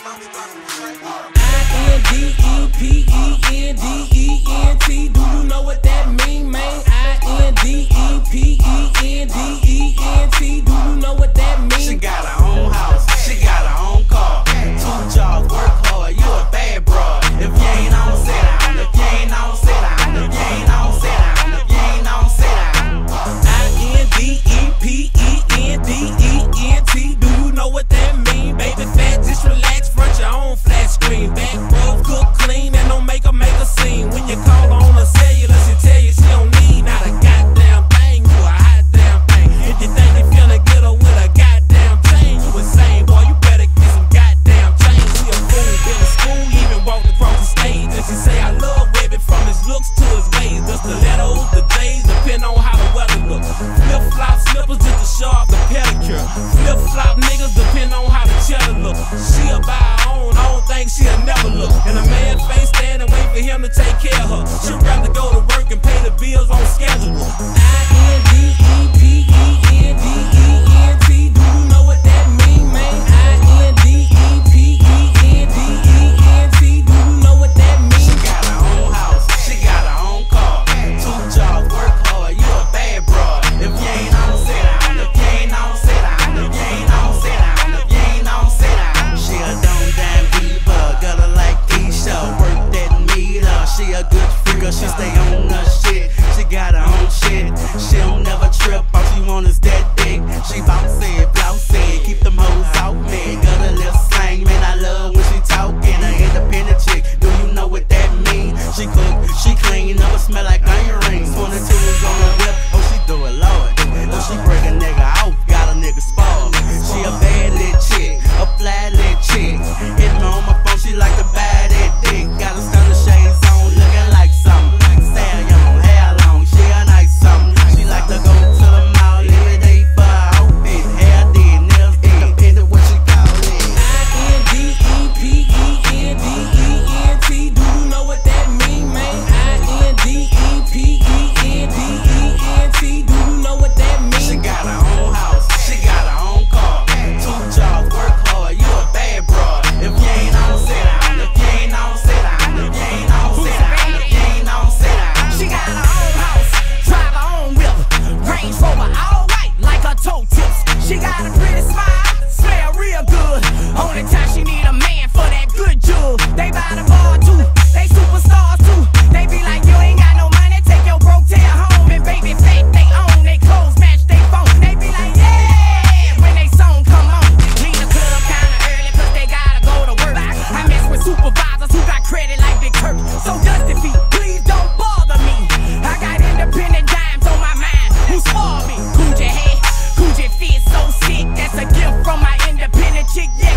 I-N-D-E-P-E-N-D-E-N-T. Do you know what that mean, man? I-N-D-E-P-E-N-D-E-N-T. Do you know what that mean? She got her own house, she got her own car. 2 jobs, work hard, you a bad broad. If you ain't on, sit down. If you ain't on, sit down. If you ain't on, sit down. If you ain't on, sit down. I-N-D-E-P-E-N-D-E-N-T. Do you know what that mean? Baby fat, just relax, front your own flat screen. Back row, cook clean, and don't make a scene. When you call on a cellular, she tell you she don't need not a goddamn thing. You a hot damn thing. If you think you finna get her with a goddamn chain, you insane, boy. You better get some goddamn change. She a fool, been to school, even walked across the stage. And she say I love Webby from his looks to his ways. The stilettos, the J's, depend on how the weather look. Flip flop slippers just to show off the pedicure. Flip flop niggas depend on how the cheddar look. She'll buy her own, I don't think she'll never look. And a man face stand and wait for him to take care of her. She'd rather go to work and pay the bills on schedule. I-N-D-E-P-E-N-D-E-N-T. Do you know what that mean, man? I-N-D-E-P-E-N-D-E-N-T. Do you know what that mean? She got her own house, she got her own car. 2 jobs, work hard, you a bad broad. If you ain't on, sit down. If you ain't on, sit down. If you ain't on, sit down. If you ain't on, sit down. She a dumb damn diva, got her like Keisha. Work that meter, she a good freaker. She stay on her shit, she got her own shit. She don't never trip, all she want is that dick. She bouncy, blousy, keep them hoes out, man. Got a little slang, man, I love when she talkin'. An independent chick, do you know what that mean? She cook, she clean, never smell like onion rings. 22 is on her whip, oh she do it, Lord. Oh she break a nigga off, got a nigga spoiled. She a bad lit chick, a flat lit chick. Hit me on my phone, she like to buy that dick. Got a stunner shades on, looking like something. Style young, hair long, she a nice something. She like to go to the mall every day for her outfit. Hair did, nails independent, what she call it? I-N-D-E-P-E-N-D-E-N-T. Do you know what that mean, man? I-N-D-E-P-E-N-D-E-N-T. Do you know what that mean? She got her own house, she got her own car. 2 jobs, work hard, you a bad broad. If you ain't on, sit down. If you ain't on, sit down. If you ain't on, sit down. If you ain't on, sit down. She got her own house, drive her own whip, Range Rover, all white like her toe tips. She got a pretty smile, smell real good. Only time she need a man for that good jug. They buy the bar too, they superstars too. They be like, you ain't got no money, take your broke tail home. And baby fat, they own, they clothes match they phone. They be like, yeah, when they song come on. Leave the club kinda early cause they gotta go to work. I mess with supervisors who got credit like Big Kirk. So Dusty Feet, please don't bother me. I got independent dimes on my mind who spoil me. Coochie head, coochie fit so sick, that's a gift from my independent chick, yeah.